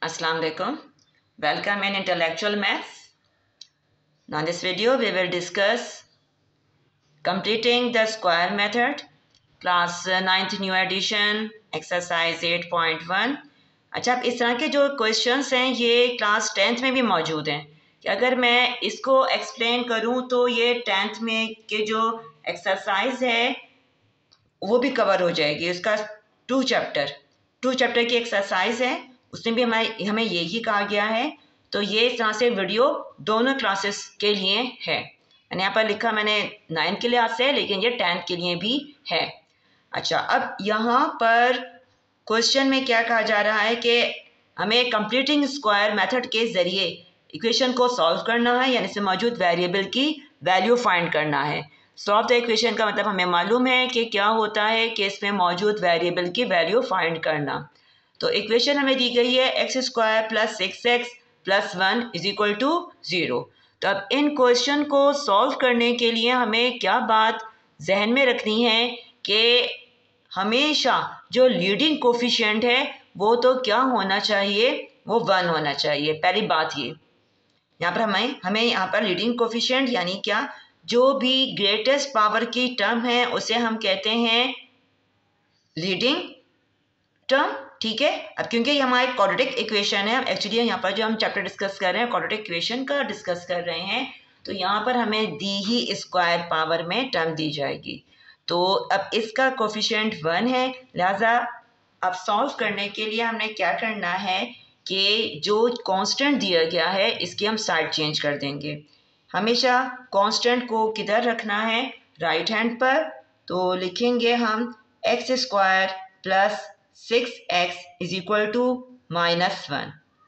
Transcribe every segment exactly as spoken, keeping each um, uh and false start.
Assalamu alaikum. Welcome in Intellectual Maths. Now in this video we will discuss completing the square method, class ninth new edition, exercise eight point one. अच्छा, अब इस तरह के जो questions हैं ये class tenth में भी मौजूद हैं कि अगर मैं इसको एक्सप्लेन करूं तो ये टेंथ में के जो एक्सरसाइज है वो भी कवर हो जाएगी। इसका टू चैप्टर टू चैप्टर की एक्सरसाइज है, उसमें भी हमारे हमें यही कहा गया है। तो ये इस तरह से वीडियो दोनों क्लासेस के लिए है। मैंने यहाँ पर लिखा मैंने नाइन्थ के लिहाज से है, लेकिन ये टेंथ के लिए भी है। अच्छा, अब यहाँ पर क्वेश्चन में क्या कहा जा रहा है कि हमें कंप्लीटिंग स्क्वायर मेथड के ज़रिए इक्वेशन को सॉल्व करना है, यानी इसमें मौजूद वेरिएबल की वैल्यू फाइंड करना है। सॉल्व द इक्वेशन का मतलब हमें मालूम है कि क्या होता है कि इसमें मौजूद वेरिएबल की वैल्यू फाइंड करना। तो इक्वेशन हमें दी गई है x square plus six x plus one is equal to zero. तो अब इन क्वेश्चन को सॉल्व करने के लिए हमें क्या बात जहन में रखनी है कि हमेशा जो लीडिंग कोफिशिएंट है वो तो क्या होना चाहिए, वो वन होना चाहिए। पहली बात ये यहाँ पर हमें हमें यहाँ पर लीडिंग कोफिशिएंट यानी क्या, जो भी ग्रेटेस्ट पावर की टर्म है उसे हम कहते हैं लीडिंग टर्म। ठीक है, अब क्योंकि ये हमारा क्वाड्रेटिक इक्वेशन है, एक्चुअली यहाँ पर जो हम चैप्टर डिस्कस कर रहे हैं क्वाड्रेटिक इक्वेशन का डिस्कस कर रहे हैं, तो यहाँ पर हमें दी ही स्क्वायर पावर में टर्म दी जाएगी। तो अब इसका कोफिशिएंट वन है, लिहाजा अब सॉल्व करने के लिए हमने क्या करना है कि जो कांस्टेंट दिया गया है इसकी हम साइड चेंज कर देंगे। हमेशा कांस्टेंट को किधर रखना है, राइट हैंड पर। तो लिखेंगे हम x square plus six x is equal to minus one.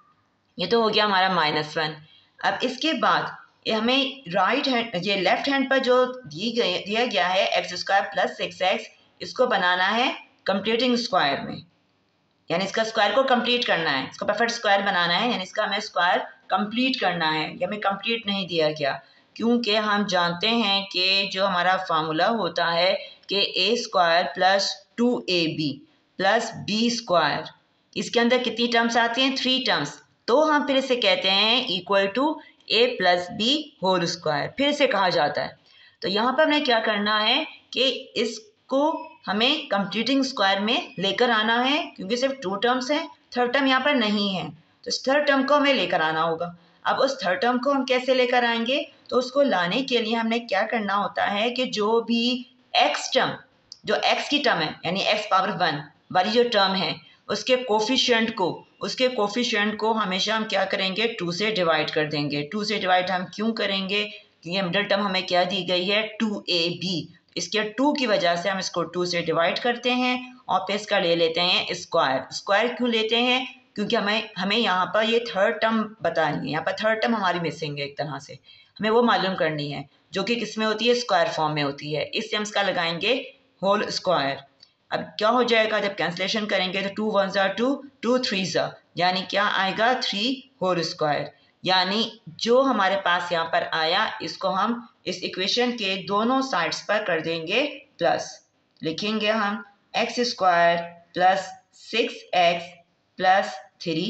ये तो हो गया हमारा माइनस वन। अब इसके बाद ये हमें राइट हैंड ये लेफ्ट हैंड पर जो दी गई दिया गया है x square plus six x, इसको बनाना है कंप्लीटिंग स्क्वायर में, यानी इसका स्क्वायर को कंप्लीट करना है, इसको परफेक्ट स्क्वायर बनाना है, यानी इसका हमें स्क्वायर कंप्लीट करना है। ये हमें कंप्लीट नहीं दिया गया क्योंकि हम जानते हैं कि जो हमारा फार्मूला होता है कि a square plus two a b plus b square, इसके अंदर कितनी टर्म्स आती हैं, थ्री टर्म्स। तो हम फिर इसे कहते हैं equal to a plus b whole square, फिर इसे कहा जाता है। तो यहाँ पर हमें क्या करना है कि इसको हमें कंप्लीटिंग स्क्वायर में लेकर आना है, क्योंकि सिर्फ टू टर्म्स हैं, थर्ड टर्म यहाँ पर नहीं है, तो इस थर्ड टर्म को हमें लेकर आना होगा। अब उस थर्ड टर्म को हम कैसे लेकर आएंगे, तो उसको लाने के लिए हमने क्या करना होता है कि जो भी एक्स टर्म, जो एक्स की टर्म है यानी एक्स पावर वन वाली जो टर्म है, उसके कोफिशिएंट को उसके कोफिशिएंट को हमेशा हम क्या करेंगे, टू से डिवाइड कर देंगे। टू से डिवाइड हम क्यों करेंगे, क्योंकि मिडिल टर्म हमें क्या दी गई है, टू ए बी, इसके टू की वजह से हम इसको टू से डिवाइड करते हैं और फिर इसका ले लेते हैं स्क्वायर। स्क्वायर क्यों लेते हैं, क्योंकि हमें हमें यहाँ पर ये थर्ड टर्म बतानी है, यहाँ पर थर्ड टर्म हमारी मिसिंग है, एक तरह से हमें वो मालूम करनी है, जो कि किस में होती है, स्क्वायर फॉर्म में होती है। इससे हम इसका लगाएंगे होल स्क्वायर। अब क्या हो जाएगा, जब कैंसलेशन करेंगे तो टू वन ज़ा टू, टू थ्री ज़ा, यानी क्या आएगा, थ्री होल स्क्वायर। यानी जो हमारे पास यहाँ पर आया इसको हम इस इक्वेशन के दोनों साइड्स पर कर देंगे प्लस। लिखेंगे हम x square plus six x plus three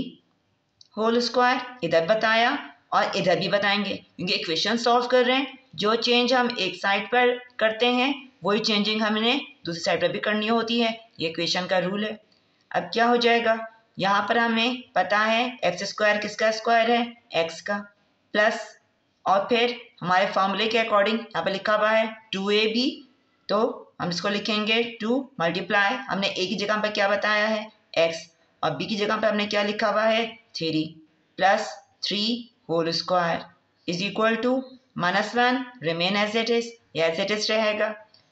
whole square, इधर बताया और इधर भी बताएंगे, क्योंकि इक्वेशन सॉल्व कर रहे हैं। जो चेंज हम एक साइड पर करते हैं वही चेंजिंग हमने दूसरी साइड पर भी करनी होती है, ये इक्वेशन का रूल है। अब क्या हो जाएगा, यहाँ पर हमें पता है एक्स स्क्वायर किसका स्क्वायर है, एक्स का, प्लस और फिर हमारे फॉर्मूले के अकॉर्डिंग यहाँ पर लिखा हुआ है टू ए बी, तो हम इसको लिखेंगे टू मल्टीप्लाई, हमने ए की जगह पर क्या बताया है, एक्स, और बी की जगह पर हमने क्या लिखा हुआ है, three, plus three whole square is equal to minus one remain as it is, as it is रहेगा,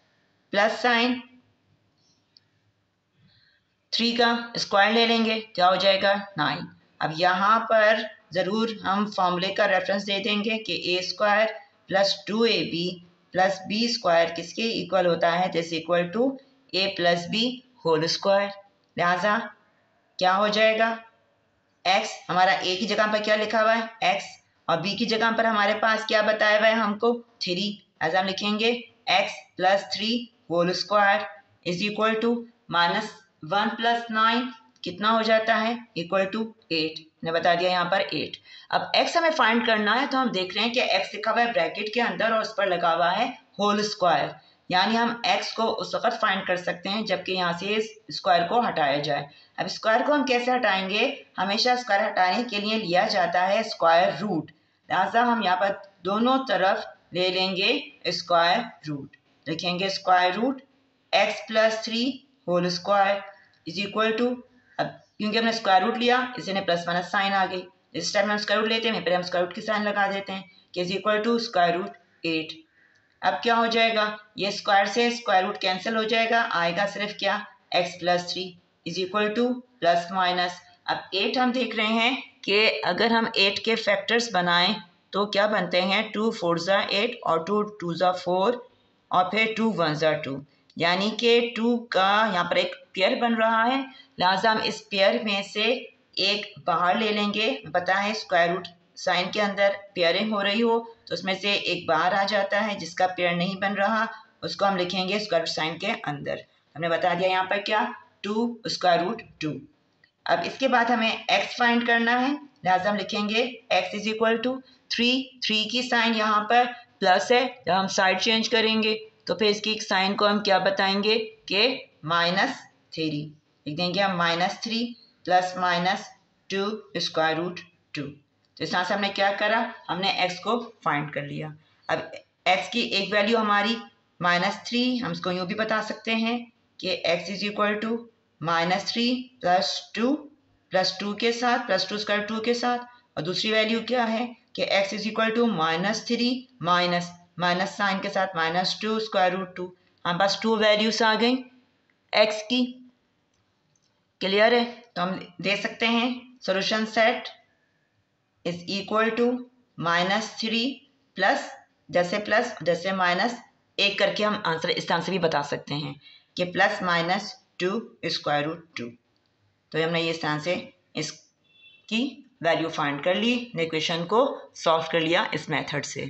प्लस साइन थ्री का स्क्वायर ले लेंगे, क्या हो जाएगा, नाइन। अब यहाँ पर ज़रूर हम फॉर्मूले का रेफरेंस दे देंगे कि a square plus two a b plus b square किसके इक्वल होता है, this equal to a plus b whole square. लिहाजा क्या हो जाएगा, एक्स हमारा ए की जगह पर क्या लिखा हुआ है, एक्स, और बी की जगह पर हमारे पास क्या बताया हुआ है हमको, थ्री, ऐसा हम लिखेंगे x plus three whole square is equal to minus one plus nine, कितना हो जाता है, इक्वल टू एट। मैंने बता दिया यहाँ पर एट। अब x हमें फाइंड करना है, तो हम देख रहे हैं कि x लिखा हुआ है ब्रैकेट के अंदर और उस पर लगा हुआ है होल स्क्वायर, यानी हम x को उस वक्त फाइंड कर सकते हैं जबकि यहाँ से इस स्क्वायर को हटाया जाए। अब स्क्वायर को हम कैसे हटाएंगे, हमेशा स्क्वायर हटाने के लिए लिया जाता है स्क्वायर रूट, लिहाजा हम यहाँ पर दोनों तरफ ले लेंगे स्क्वायर रूट। लिखेंगे square root x plus three whole square is equal to, अब क्योंकि हमने स्क्वायर रूट लिया इसलिए प्लस माइनस साइन आ गई, इस टाइम हम स्क्वायर रूट लेते हैं पहले हम स्क्वायर रूट की साइन लगा देते हैं कि is equal to square root eight. अब क्या हो जाएगा, ये स्क्वायर से स्क्वायर रूट कैंसिल हो जाएगा, आएगा सिर्फ क्या x plus three is equal to plus minus. अब एट हम देख रहे हैं कि अगर हम एट के फैक्टर्स बनाएं तो क्या बनते हैं, टू फोर ज़ा एट और टू टू ज़ा फोर और फिर टू वन ज़ा टू, यानी कि टू का यहाँ पर एक पेयर बन रहा है, लिहाजा हम इस पेयर में से एक बाहर ले लेंगे। पता है स्क्वायर रूट साइन के अंदर पेयरिंग हो रही हो तो उसमें से एक बाहर आ जाता है, जिसका पेयर नहीं बन रहा उसको हम लिखेंगे स्क्वायर रूट साइन के अंदर। हमने बता दिया यहाँ पर क्या, टू स्क्वायर रूट टू। अब इसके बाद हमें x फाइंड करना है, लिहाजा हम लिखेंगे x is equal to three, three की साइन यहाँ पर प्लस है, जब हम साइड चेंज करेंगे तो फिर इसकी साइन को हम क्या बताएंगे कि माइनस थ्री, लिख देंगे हम minus three plus minus two square root two. तो इस तरह से हमने क्या करा, हमने x को फाइंड कर लिया। अब x की एक वैल्यू हमारी माइनस थ्री, हम इसको यूँ भी बता सकते हैं कि x is equal to minus three plus two, plus two के साथ प्लस टू स्क्वायर टू के साथ, और दूसरी वैल्यू क्या है कि x is equal to minus three minus minus sign के साथ minus two square root two. हमारे पास टू वैल्यूज आ गई x की, क्लियर है। तो हम दे सकते हैं solution set is equal to minus three plus, जैसे प्लस जैसे माइनस, एक करके हम आंसर इस तरह से भी बता सकते हैं कि plus minus two square root two. तो हमने ये इस तरह से इसकी वैल्यू फाइंड कर ली, इक्वेशन को सॉल्व कर लिया इस मेथड से।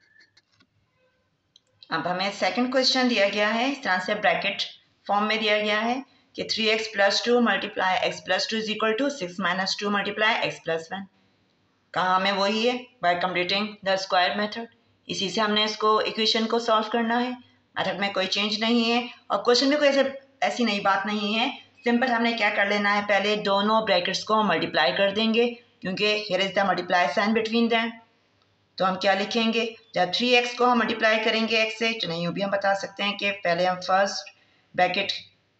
अब हमें सेकंड क्वेश्चन दिया गया है, इस तरह से ब्रैकेट फॉर्म में दिया गया है कि three x plus two multiply x plus two is equal to six minus two multiply x plus one. कहाँ हमें वही है, by completing the square method, इसी से हमने इसको इक्वेशन को सॉल्व करना है। मेथड में कोई चेंज नहीं है और क्वेश्चन में कोई ऐसे ऐसी नई बात नहीं है, सिंपल हमने क्या कर लेना है, पहले दोनों ब्रैकेट्स को मल्टीप्लाई कर देंगे क्योंकि here is the multiply sign between them. तो हम क्या लिखेंगे, जब थ्री एक्स को हम मल्टीप्लाई करेंगे x से, तो नहीं यूँ भी हम बता सकते हैं कि पहले हम फर्स्ट ब्रैकेट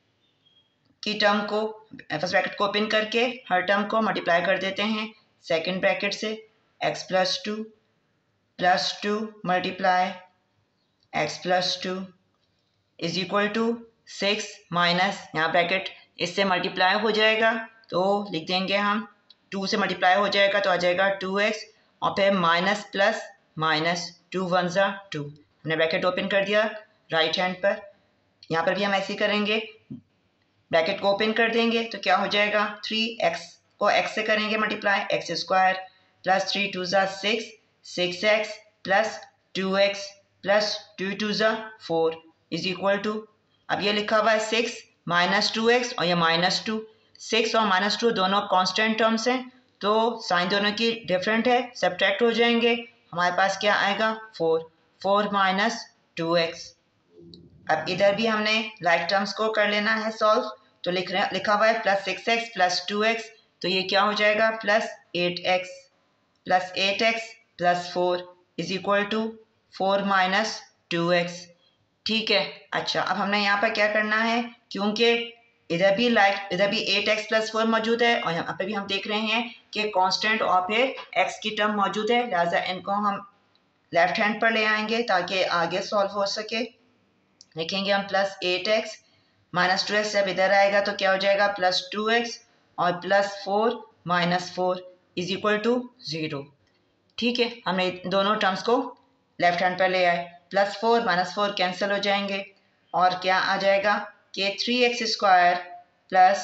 की टर्म को, फर्स्ट ब्रैकेट को ओपन करके हर टर्म को मल्टीप्लाई कर देते हैं सेकेंड ब्रैकेट से, x plus two plus two multiply x plus two is equal to six minus, यहाँ ब्रैकेट इससे मल्टीप्लाई हो जाएगा तो लिख देंगे हम टू से मल्टीप्लाई हो जाएगा तो आ जाएगा टू एक्स और फिर minus plus minus two one ज़ा टू। हमने ब्रैकेट ओपन कर दिया राइट हैंड पर, यहाँ पर भी हम ऐसे ही करेंगे, ब्रैकेट को ओपन कर देंगे तो क्या हो जाएगा, थ्री एक्स को x से करेंगे multiply x square plus three two ज़ा six, six x plus two x plus two two ज़ा फोर इज इक्वल टू, अब ये लिखा हुआ है सिक्स माइनस टू एक्स और ये माइनस टू, सिक्स और माइनस टू दोनों कांस्टेंट टर्म्स हैं तो साइन दोनों की डिफरेंट है, सब्ट्रैक्ट हो जाएंगे, हमारे पास क्या आएगा four, four minus two x. अब इधर भी हमने लाइक टर्म्स को कर लेना है सॉल्व, तो लिख रहे लिखा हुआ है plus six x plus two x, तो ये क्या हो जाएगा plus eight x plus eight x plus four is equal to four minus two x. ठीक है, अच्छा अब हमने यहाँ पर क्या करना है, क्योंकि इधर भी लाइक इधर भी एट एक्स प्लस फोर मौजूद है और यहाँ पे भी हम देख रहे हैं कि कांस्टेंट और फिर एक्स की टर्म मौजूद है, लिहाजा इनको हम लेफ्ट हैंड पर ले आएंगे ताकि आगे सॉल्व हो सके। लिखेंगे हम plus eight x minus two x, जब इधर आएगा तो क्या हो जाएगा प्लस टू एक्स और plus four minus four is equal to zero. ठीक है, हमने दोनों टर्म्स को लेफ्ट हैंड पर ले आए, plus four minus four cancel हो जाएंगे और क्या आ जाएगा कि three x square plus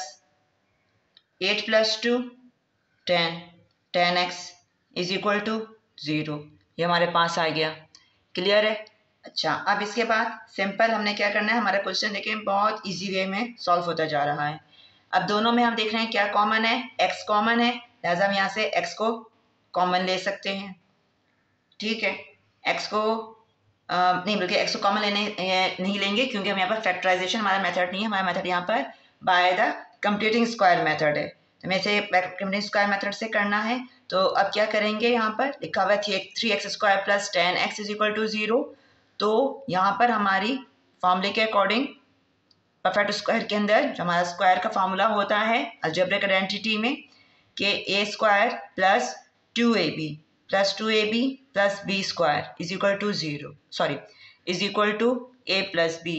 eight plus two ten, ten x is equal to zero, ये हमारे पास आ गया। क्लियर है। अच्छा अब इसके बाद सिंपल हमने क्या करना है, हमारा क्वेश्चन देखें बहुत इजी वे में सॉल्व होता जा रहा है। अब दोनों में हम देख रहे हैं क्या कॉमन है, x कॉमन है, लिहाजा हम यहाँ से x को कॉमन ले सकते हैं। ठीक है, x को आ, नहीं बल्कि x को कॉमन लेने नहीं लेंगे क्योंकि हम यहाँ पर फैक्टराइजेशन हमारा मेथड नहीं है, हमारा मेथड यहाँ पर by the completing square method है। तो हमें इसे कंप्लीटिंग स्क्वायर मेथड से करना है। तो अब क्या करेंगे, यहाँ पर लिखा हुआ है three x square plus ten x is equal to zero. तो यहाँ पर हमारी फॉर्मूले के अकॉर्डिंग परफेक्ट स्क्वायर के अंदर जो हमारा स्क्वायर का फार्मूला होता है अलजेब्रिक आइडेंटिटी में कि a square plus two a b plus two a b plus b square is equal to zero, sorry is equal to a plus b,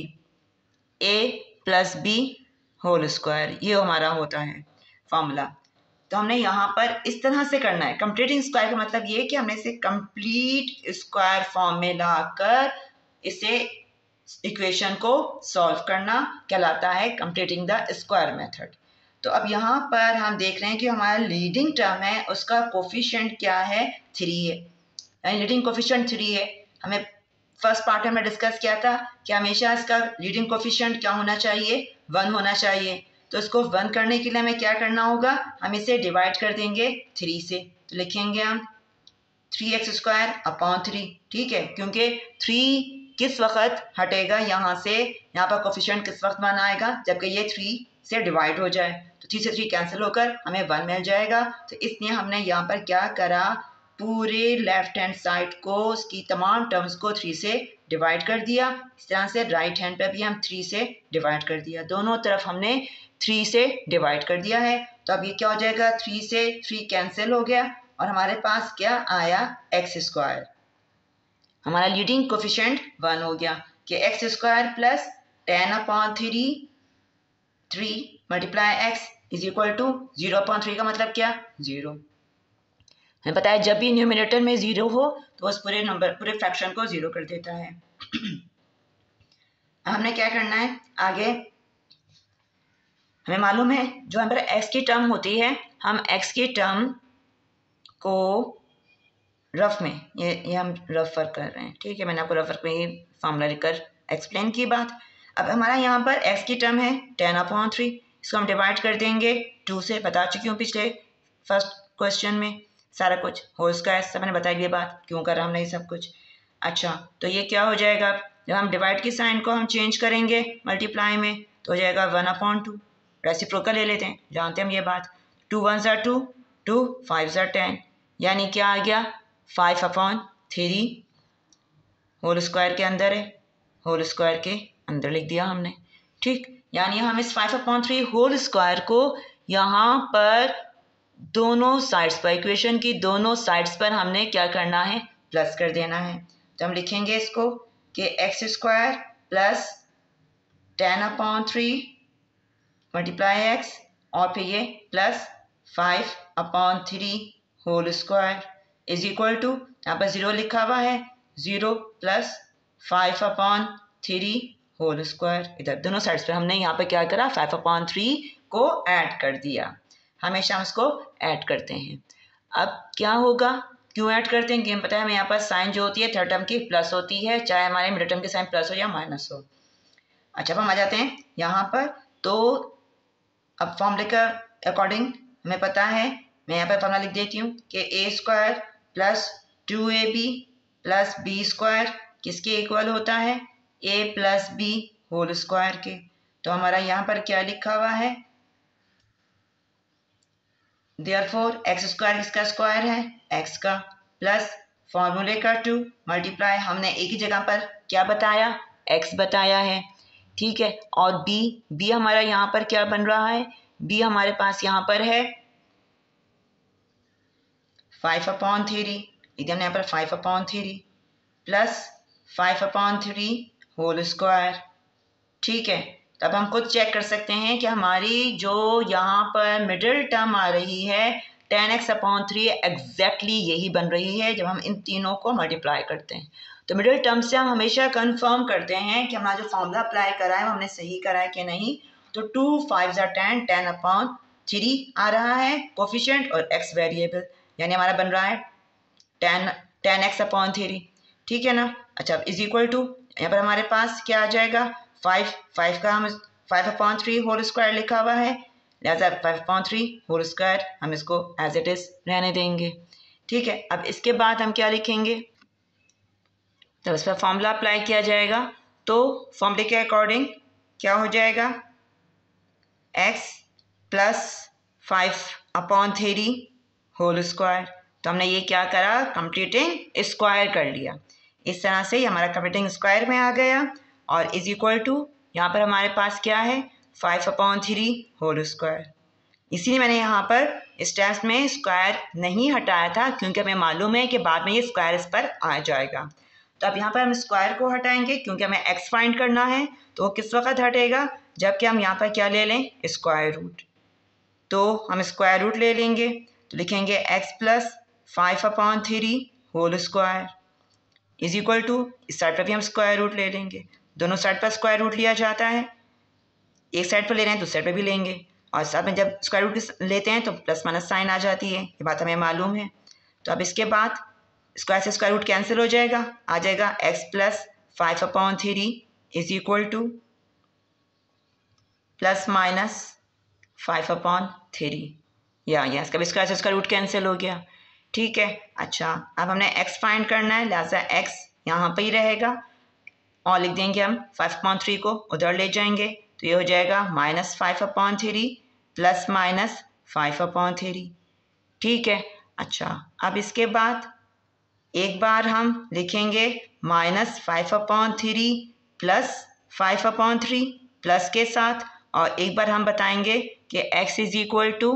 a plus b whole square, ये हमारा होता है formula. तो हमने यहाँ पर इस तरह से करना है। कंप्लीटिंग स्क्वायर का मतलब ये है कि हमने इसे कंप्लीट स्क्वायर फॉर्म में लाकर इसे इक्वेशन को सॉल्व करना कहलाता है कंप्लीटिंग द स्क्वायर मेथड। तो अब यहाँ पर हम देख रहे हैं कि हमारा लीडिंग टर्म है उसका कोफिशिएंट क्या है, थ्री है, यानी लीडिंग कोफिशिएंट थ्री है। हमें फर्स्ट पार्ट में डिस्कस किया था कि हमेशा इसका लीडिंग कोफिशिएंट क्या होना चाहिए, वन होना चाहिए। तो इसको वन करने के लिए हमें क्या करना होगा, हम इसे डिवाइड कर देंगे थ्री से। तो लिखेंगे हम three x square upon three, ठीक है, क्योंकि थ्री किस वक्त हटेगा यहाँ से, यहाँ पर कोफिशिएंट किस वक्त वन आएगा, जबकि ये थ्री से डिवाइड हो जाए। तो थ्री से थ्री कैंसिल होकर हमें वन मिल जाएगा। तो इसलिए हमने यहाँ पर क्या करा, पूरे लेफ्ट हैंड साइड को उसकी तमाम टर्म्स को थ्री से डिवाइड कर दिया। इस तरह से राइट हैंड पे भी हम थ्री से डिवाइड कर दिया, दोनों तरफ हमने थ्री से डिवाइड कर दिया है। तो अब ये क्या हो जाएगा, थ्री से थ्री कैंसिल हो गया और हमारे पास क्या आया, एक्स स्क्वायर। हमारा लीडिंग कोफिशिएंट वन हो गया कि x square plus ten upon three three multiply x is equal to zero upon three का मतलब क्या, जीरो। हमें पता है जब भी न्यूमरेटर में जीरो हो तो उस पूरे नंबर पूरे फ्रैक्शन को जीरो कर देता है। हमने क्या करना है आगे, हमें मालूम है जो हमारे एक्स की टर्म होती है, हम एक्स की टर्म को रफ में ये ये हम रफ वर्क कर रहे हैं, ठीक है, मैंने आपको रफ वर्क में ये फार्मूला लिखकर एक्सप्लेन की बात। अब हमारा यहाँ पर एक्स की टर्म है टेन अपॉन थ्री, इसको हम डिवाइड कर देंगे टू से, बता चुकी हूँ पिछले फर्स्ट क्वेश्चन में सारा कुछ होल स्क्वायर सब मैंने बताई ये बात क्यों कर रहा हमने ये सब कुछ। अच्छा, तो ये क्या हो जाएगा, जब हम डिवाइड की साइन को हम चेंज करेंगे मल्टीप्लाई में तो हो जाएगा वन अपॉन टू, रेसिप्रोकल ले लेते हैं, जानते हैं हम ये बात, टू वन ज़ा टू, टू फाइव ज़ा टेन, यानी क्या आ गया, five upon three whole square के अंदर है, होल स्क्वायर के अंदर लिख दिया हमने, ठीक। यानी हम इस five upon three whole square को यहाँ पर दोनों साइड्स पर, इक्वेशन की दोनों साइड्स पर हमने क्या करना है, प्लस कर देना है। तो हम लिखेंगे इसको कि x square plus ten upon three multiply x और फिर ये plus five upon three whole square is equal to, यहाँ पर ज़ीरो लिखा हुआ है, zero plus five upon three whole square, इधर दोनों साइड्स पे हमने यहाँ पे क्या करा, फाइव अपॉन थ्री को ऐड कर दिया। हमेशा हम इसको ऐड करते हैं। अब क्या होगा, क्यों ऐड करते हैं, गेम पता है हमें, यहाँ पर साइन जो होती है थर्ड टर्म की प्लस होती है, चाहे हमारे मिडिल टर्म की साइन प्लस हो या माइनस हो। अच्छा, अब हम आ जाते हैं यहाँ पर, तो अब फॉर्मूले का अकॉर्डिंग हमें पता है, मैं यहाँ पर फॉर्मूला लिख देती हूँ कि a square plus two a b plus b square किसके इक्वल होता है, a plus b whole square के। तो हमारा यहाँ पर क्या लिखा हुआ है, देयरफॉर एक्स स्क्वायर किसका स्क्वायर है, एक्स का, प्लस फॉर्मूले का टू मल्टीप्लाई हमने एक ही जगह पर क्या बताया, एक्स बताया है, ठीक है। और बी बी हमारा यहाँ पर क्या बन रहा है, बी हमारे पास यहाँ पर है फाइव अपॉन थ्री, इधर हमने यहाँ पर five upon three plus five upon three whole square, ठीक है। तब हम खुद चेक कर सकते हैं कि हमारी जो यहाँ पर मिडिल टर्म आ रही है ten x upon three exactly यही बन रही है जब हम इन तीनों को मल्टीप्लाई करते हैं। तो मिडिल टर्म से हम हमेशा कंफर्म करते हैं कि हमारा जो फॉर्मूला अप्लाई करा है हमने सही करा है कि नहीं। तो टू फाइव ज़ा टेन, टेन अपॉन थ्री आ रहा है कोफिशिएंट और एक्स वेरिएबल, यानी हमारा बन रहा है ten ten x upon three, ठीक है ना। अच्छा, इज इक्वल टू यहाँ पर हमारे पास क्या आ जाएगा, फाइव फाइव का हम five upon three whole square लिखा हुआ है, लिहाजा five upon three whole square हम इसको एज इट इज़ रहने देंगे। ठीक है, अब इसके बाद हम क्या लिखेंगे, तो इस पर फॉर्मूला अप्लाई किया जाएगा। तो फॉर्मूले के अकॉर्डिंग क्या हो जाएगा, x plus five upon three whole square. तो हमने ये क्या करा, कंप्लीटिंग स्क्वायर कर लिया। इस तरह से हमारा कंप्लीटिंग स्क्वायर में आ गया और इज इक्वल टू यहाँ पर हमारे पास क्या है, five upon three whole square. इसीलिए मैंने यहाँ पर स्टेप्स में स्क्वायर नहीं हटाया था, क्योंकि हमें मालूम है कि बाद में ये स्क्वायर इस पर आ जाएगा। तो अब यहाँ पर हम स्क्वायर को हटाएंगे, क्योंकि हमें एक्स फाइंड करना है। तो वो किस वक्त हटेगा, जबकि हम यहाँ पर क्या ले लें, स्क्वायर रूट। तो हम स्क्वायर रूट ले लेंगे, तो लिखेंगे x plus five upon three whole square is equal to, इस साइड पर भी हम स्क्वायर रूट ले लेंगे। दोनों साइड पर स्क्वायर रूट लिया जाता है, एक साइड पर ले रहे हैं दूसरी साइड पर भी लेंगे, और साथ में जब स्क्वायर रूट लेते हैं तो प्लस माइनस साइन आ जाती है, ये बात हमें मालूम है। तो अब इसके बाद स्क्वायर से स्क्वायर रूट कैंसिल हो जाएगा, आ जाएगा x plus five upon three is equal to plus minus five upon three, या या इसका भी स्क्वायर से स्क्वायर रूट कैंसिल हो गया। ठीक है, अच्छा अब हमने x फाइंड करना है, लिहाजा x यहाँ पर ही रहेगा और लिख देंगे हम फाइव अपॉन थ्री को उधर ले जाएंगे, तो ये हो जाएगा minus five upon three plus minus five upon three. ठीक है, अच्छा अब इसके बाद एक बार हम लिखेंगे minus five upon three plus five upon three plus के साथ, और एक बार हम बताएंगे कि x is equal to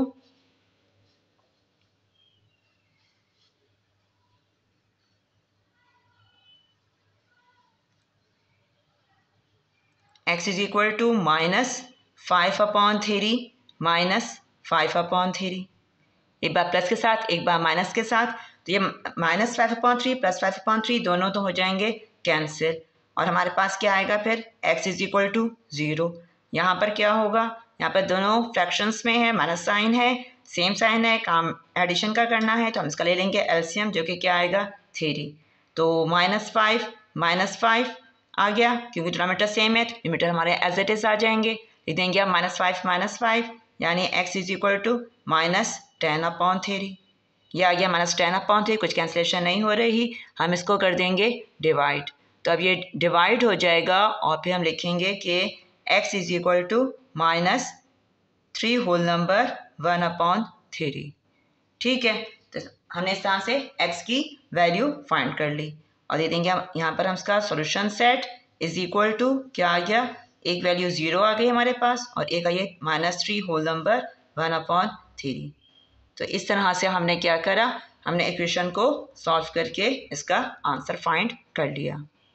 x is equal to minus five upon three minus five upon three, एक बार प्लस के साथ एक बार माइनस के साथ। तो ये minus five upon three plus five upon three दोनों तो हो जाएंगे कैंसिल, और हमारे पास क्या आएगा फिर, x is equal to zero. यहाँ पर क्या होगा, यहाँ पर दोनों फ्रैक्शंस में है, माइनस साइन है, सेम साइन है, काम एडिशन का करना है, तो हम इसका ले लेंगे एलसीएम, जो कि क्या आएगा थ्री। तो माइनस फाइव माइनस फाइव आ गया, क्योंकि डिनोमिनेटर सेम है तो न्यूमरेटर हमारे एज इट इज आ जाएंगे। लिख देंगे अब माइनस फाइव माइनस फाइव, यानी x is equal to minus ten upon three. यह आ गया माइनस टेन अपॉन थ्री, कुछ कैंसिलेशन नहीं हो रही, हम इसको कर देंगे डिवाइड। तो अब ये डिवाइड हो जाएगा और फिर हम लिखेंगे कि x is equal to minus three whole number one upon three. ठीक है, तो हमने इस तरह से x की वैल्यू फाइंड कर ली और दे देंगे हम यहाँ पर हम इसका solution set is equal to क्या आ गया, एक वैल्यू ज़ीरो आ गई हमारे पास और एक आई है minus three whole number one upon three. तो इस तरह से हमने क्या करा, हमने इक्वेशन को सॉल्व करके इसका आंसर फाइंड कर लिया।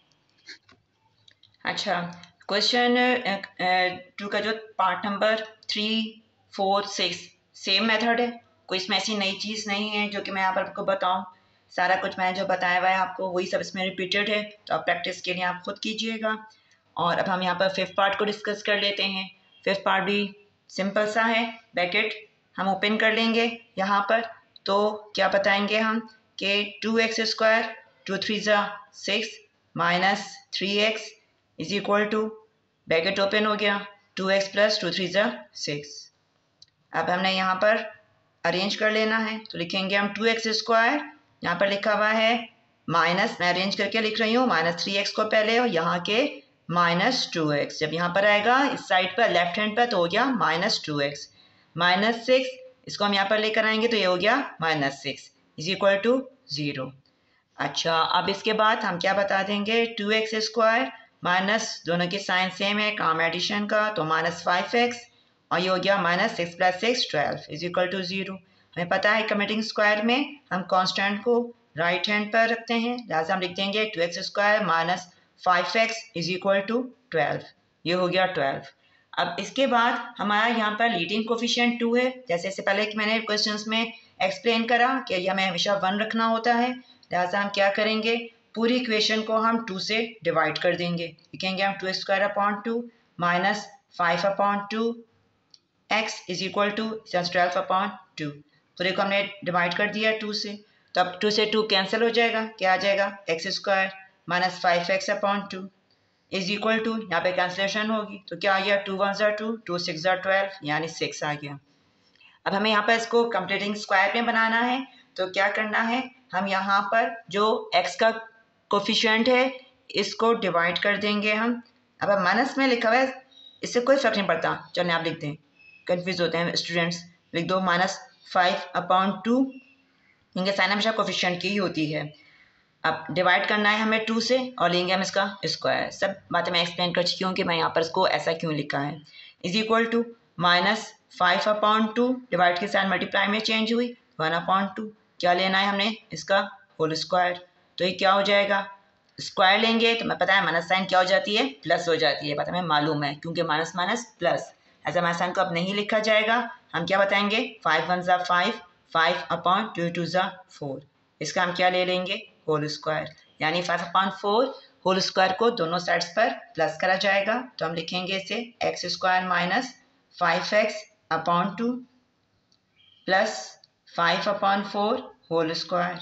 अच्छा, क्वेश्चन टू का जो part number three four six same method है, कोई इसमें ऐसी नई चीज़ नहीं है जो कि मैं यहाँ पर आपको बताऊँ। सारा कुछ मैंने जो बताया हुआ है आपको वही सब इसमें रिपीटेड है, तो आप प्रैक्टिस के लिए आप खुद कीजिएगा। और अब हम यहाँ पर फिफ्थ पार्ट को डिस्कस कर लेते हैं। फिफ्थ पार्ट भी सिंपल सा है, ब्रैकेट हम ओपन कर लेंगे यहाँ पर। तो क्या बताएंगे हम कि two x square two three ज़ा six minus three x is equal to, bracket open हो गया, two x plus two three ज़ा सिक्स। अब हमने यहाँ पर अरेंज कर लेना है, तो लिखेंगे हम टू एक्स स्क्वायर, यहाँ पर लिखा हुआ है माइनस, मैं अरेंज करके लिख रही हूँ, माइनस थ्री एक्स को पहले और यहाँ के माइनस टू एक्स। जब यहाँ पर आएगा इस साइड पर लेफ्ट हैंड पर तो हो गया minus two x, minus six, इसको हम यहाँ पर लेकर आएंगे तो ये हो गया minus six is equal to zero. अच्छा, अब इसके बाद हम क्या बता देंगे, टू एक्स स्क्वायर माइनस, दोनों की साइन सेम है, काम एडिशन का, तो माइनस फाइव एक्स और ये हो गया minus six plus six twelve is equal to zero. हमें पता है कमिटिंग स्क्वायर में हम कांस्टेंट को राइट हैंड पर रखते हैं, लिहाजा हम लिख देंगे two x square minus five x is equal to twelve, ये हो गया ट्वेल्व। अब इसके बाद हमारा यहाँ पर लीडिंग कोफिशिएंट टू है, जैसे इससे पहले कि मैंने क्वेश्चंस में एक्सप्लेन करा कि ये हमें हमेशा वन रखना होता है, लिहाजा हम क्या करेंगे, पूरी इक्वेशन को हम टू से डिवाइड कर देंगे। लिखेंगे हम two square upon two minus five upon two x is equal to twelve upon two. पूरे को हमने डिवाइड कर दिया टू से, तो अब टू से टू कैंसिल हो जाएगा, क्या आ जाएगा, x square minus five x upon two is equal to, यहाँ पे कैंसिलेशन होगी तो क्या आ गया, टू वन ज़ा टू, टू सिक्स ज़ा ट्वेल्व, यानी सिक्स आ गया। अब हमें यहाँ पर इसको कंप्लीटिंग स्क्वायर में बनाना है, तो क्या करना है, हम यहाँ पर जो x का कोफिशिएंट है इसको डिवाइड कर देंगे हम। अब अब माइनस में लिखा हुआ है, इससे कोई फर्क नहीं पड़ता, चलिए आप लिख दें, कन्फ्यूज़ होते हैं स्टूडेंट्स, लिख दो माइनस फाइव अपॉन टू, क्योंकि साइन हमेशा कोफिशिएंट की ही होती है। अब डिवाइड करना है हमें टू से और लेंगे हम इसका स्क्वायर। सब बातें मैं एक्सप्लेन कर चुकी हूँ कि मैं यहाँ पर इसको ऐसा क्यों लिखा है। Is equal to minus five upon two, divide के साथ मल्टीप्लाई में चेंज हुई, वन अपॉन टू, क्या लेना है हमने, इसका होल स्क्वायर। तो ये क्या हो जाएगा, स्क्वायर लेंगे तो मैं पता है माइनस साइन क्या हो जाती है, प्लस हो जाती है, पता हमें मालूम है, क्योंकि माइनस माइनस प्लस। ऐसा माइनस साइन को अब नहीं लिखा जाएगा, हम क्या बताएंगे, फाइव वन ज़ा five, five upon two two ज़ा फोर, इसका हम क्या ले लेंगे, होल स्क्वायर, यानी five upon four whole square को दोनों साइड्स पर प्लस करा जाएगा, तो हम लिखेंगे इसे x square minus five x upon two plus five upon four whole square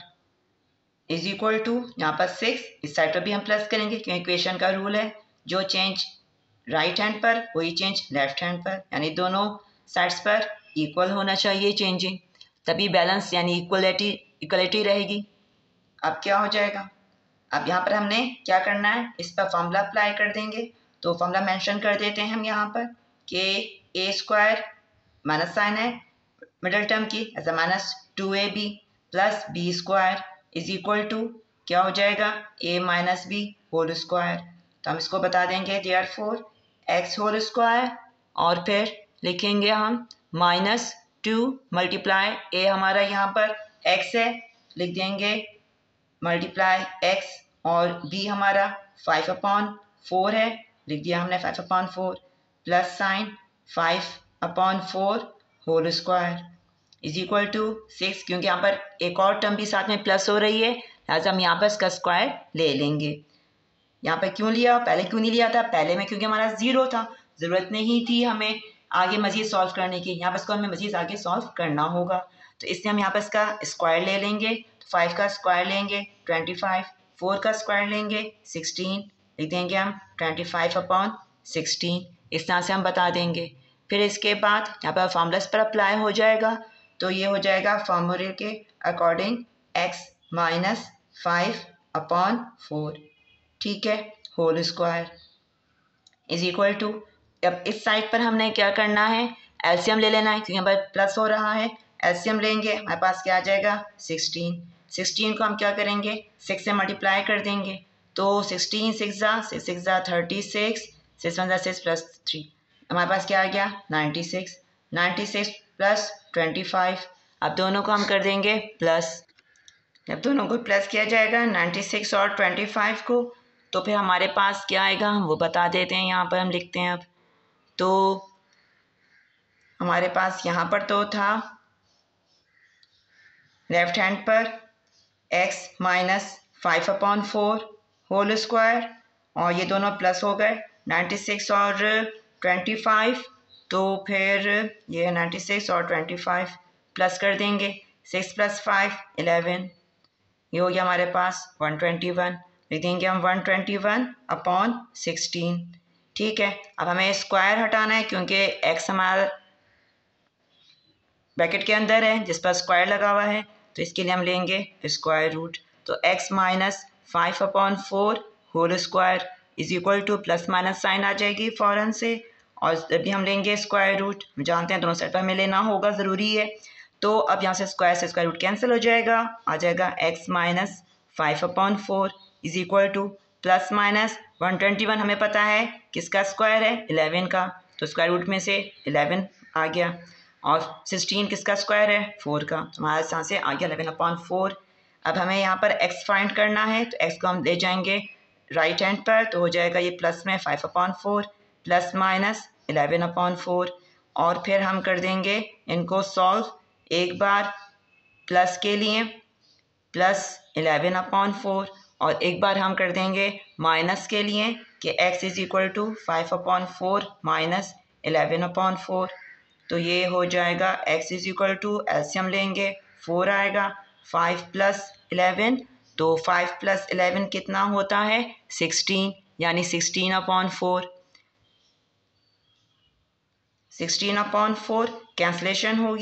is equal to, यहाँ पर सिक्स, इस साइड पर भी हम प्लस करेंगे क्योंकि इक्वेशन का रूल है, जो चेंज राइट हैंड पर वही चेंज लेफ्ट हैंड पर, यानी दोनों साइड्स पर इक्वल होना चाहिए चेंजिंग, तभी बैलेंस यानी इक्वलिटी इक्वलिटी रहेगी। अब क्या हो जाएगा, अब यहाँ पर हमने क्या करना है, इस पर फॉर्मूला अप्लाई कर देंगे, तो फॉर्मूला मेंशन कर देते हैं हम यहाँ पर कि ए स्क्वायर माइनस साइन है मिडल टर्म की, ऐसा minus two a b plus b square is equal to क्या हो जाएगा, a minus b whole square. तो हम इसको बता देंगे therefore x whole square, और फिर लिखेंगे हम माइनस टू मल्टीप्लाई ए हमारा यहाँ पर एक्स है, लिख देंगे मल्टीप्लाई एक्स, और बी हमारा फाइव अपॉन फोर है, लिख दिया हमने five upon four, plus sign five upon four whole square is equal to six, क्योंकि यहाँ पर एक और टर्म भी साथ में प्लस हो रही है, लिहाजा हम यहाँ पर इसका स्क्वायर ले लेंगे। यहाँ पर क्यों लिया, पहले क्यों नहीं लिया था, पहले में क्योंकि हमारा ज़ीरो था, ज़रूरत नहीं थी हमें आगे मज़ीद सॉल्व करने की, यहाँ पर इसको हमें मज़ीद आगे सॉल्व करना होगा, तो इसलिए हम यहाँ पर इसका स्क्वायर ले लेंगे, तो फाइव का स्क्वायर लेंगे ट्वेंटी फाइव, फोर का स्क्वायर लेंगे सिक्सटीन, लिख देंगे हम ट्वेंटी फाइव अपॉन सिक्सटीन, इस तरह से हम बता देंगे। फिर इसके बाद यहाँ पर फार्मूलास पर अप्लाई हो जाएगा, तो ये हो जाएगा फार्मूले के according x minus five upon four, ठीक है, whole square is equal to, अब इस साइड पर हमने क्या करना है, एलसीएम ले लेना है, क्योंकि यहाँ पर प्लस हो रहा है, एलसीएम लेंगे, हमारे पास क्या आ जाएगा सिक्सटीन, सिक्सटीन को हम क्या करेंगे, सिक्स से मल्टीप्लाई कर देंगे, तो सिक्सटीन सिक्स ज़ा सिक्स सिक्स ज़ा थर्टी सिक्स, सिक्स वन ज़ा सिक्स प्लस थ्री, हमारे पास क्या आ गया ninety six, ninety six plus twenty five, अब दोनों को हम कर देंगे प्लस, जब दोनों को प्लस किया जाएगा नाइन्टी सिक्स और ट्वेंटी फाइव को, तो फिर हमारे पास क्या आएगा, हम वो बता देते हैं, यहाँ पर हम लिखते हैं। अब तो हमारे पास यहाँ पर तो था लेफ्ट हैंड पर x minus five upon four whole square, और ये दोनों प्लस हो गए नाइन्टी सिक्स और ट्वेंटी फाइव, तो फिर ये नाइन्टी सिक्स और ट्वेंटी फाइव प्लस कर देंगे, सिक्स प्लस फाइव इलेवन, ये हो गया हमारे पास वन ट्वेंटी वन, लिख देंगे हम one twenty one upon sixteen, ठीक है। अब हमें स्क्वायर हटाना है, क्योंकि x हमारा ब्रैकेट के अंदर है जिस पर स्क्वायर लगा हुआ है, तो इसके लिए हम लेंगे स्क्वायर रूट, तो x minus five upon four whole square is equal to, plus minus sign आ जाएगी फ़ौरन से, और जब भी हम लेंगे स्क्वायर रूट, जानते हैं दोनों साइड पर हमें लेना होगा, ज़रूरी है, तो अब यहाँ से स्क्वायर से स्क्वायर रूट कैंसिल हो जाएगा, आ जाएगा x minus five upon four is equal to plus minus one twenty one, हमें पता है किसका स्क्वायर है, इलेवन का, तो स्क्वायर रूट में से इलेवन आ गया, और सिक्सटीन किसका स्क्वायर है, फोर का, तो हमारे यहाँ से आ गया इलेवन अपॉन फोर। अब हमें यहाँ पर x फाइंड करना है, तो x को हम ले जाएंगे राइट हैंड पर, तो हो जाएगा ये प्लस में five upon four plus minus eleven upon four, और फिर हम कर देंगे इनको सॉल्व, एक बार प्लस के लिए प्लस इलेवन अपॉन फोर, और एक बार हम कर देंगे माइनस के लिए कि x is equal to five upon four minus eleven upon four, तो ये हो जाएगा x is equal to, LCM लेंगे फोर आएगा, फाइव प्लस इलेवन, तो फाइव प्लस इलेवन कितना होता है सिक्सटीन, यानी sixteen upon four, sixteen upon four cancellation होगी,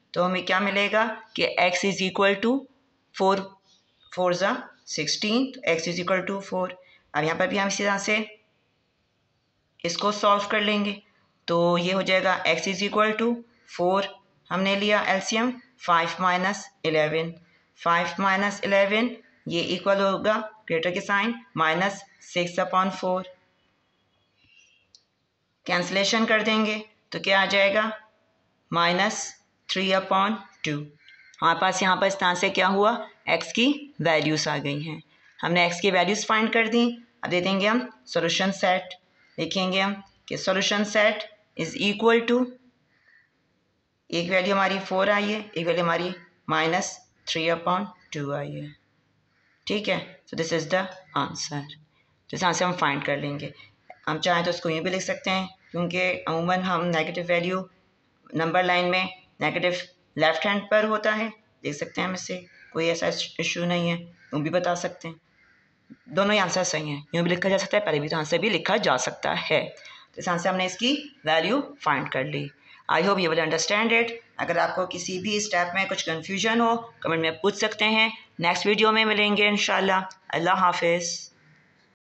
तो हमें क्या मिलेगा कि x is equal to four, four ज़ा सिक्सटीन, तो x is equal to four. अब यहाँ पर भी हम इसी तरह से इसको सॉल्व कर लेंगे, तो ये हो जाएगा x is equal to four, हमने लिया LCM five minus eleven, five minus eleven ये इक्वल होगा ग्रेटर के sign minus six upon four, cancellation कर देंगे तो क्या आ जाएगा माइनस थ्री अपॉन टू। हमारे पास यहाँ पर इस तरह से क्या हुआ, x की वैल्यूज़ आ गई हैं, हमने x की वैल्यूज़ फाइंड कर दी। अब दे देंगे हम सॉल्यूशन सेट, लिखेंगे हम कि solution set is equal to, एक वैल्यू हमारी फोर आई है, एक वैल्यू हमारी माइनस थ्री अपॉन टू आई है, ठीक है। So this is the answer, तो इस आंसर हम फाइंड कर लेंगे। हम चाहें तो इसको यूँ भी लिख सकते हैं, क्योंकि अमूमन हम नेगेटिव वैल्यू नंबर लाइन में नेगेटिव लेफ्ट हैंड पर होता है, देख सकते हैं हम इससे, कोई ऐसा इशू नहीं है, यूँ भी बता सकते हैं, दोनों ही आंसर सही हैं, यूँ भी लिखा जा सकता है, पहले भी तो आंसर भी लिखा जा सकता है। तो इस आंसर हमने इसकी वैल्यू फाइंड कर ली। I hope you will understand it. अगर आपको किसी भी स्टेप में कुछ कन्फ्यूजन हो कमेंट में पूछ सकते हैं। नेक्स्ट वीडियो में मिलेंगे इंशाल्लाह। अल्लाह हाफिज़।